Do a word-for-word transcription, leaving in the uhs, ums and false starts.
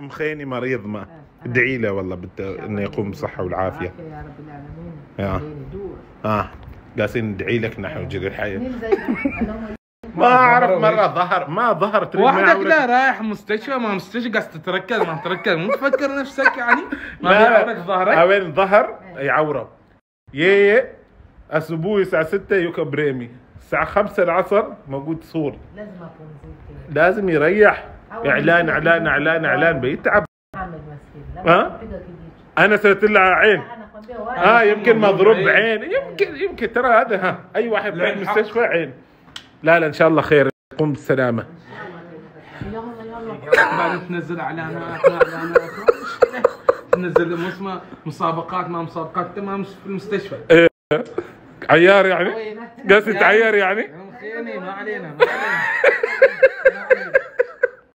مخيني مريض ما ادعي له والله بت... انه يقوم بالصحه والعافيه يا رب العالمين. اه اه قاسين ندعي لك نحن وجري الحياه. ما اعرف مره ظهر ما ظهر تريد واحدة كده رايح مستشفى ما مستشفى قاعد تتركز ما تركز مو تفكر نفسك يعني ما بيعورك ظهرك. وين ظهر يعوره يي اسبوعي الساعه ستة يوكا بريمي الساعه خمسة العصر موجود صور. لازم اكون زي كده. لازم يريح. اعلان اعلان اعلان اعلان بيتعب. ها انا سويت لها عين. اه يمكن مضروب بعين يمكن يمكن ترى هذا ها اي واحد في المستشفى عين. لا لا ان شاء الله خير قوم بالسلامه. يلا يلا بعدين تنزل اعلانات اعلانات تنزل مو اسمه مسابقات ما مسابقات تمام في المستشفى. ايه عيار يعني؟ قصدي تعير يعني؟ ما علينا ما علينا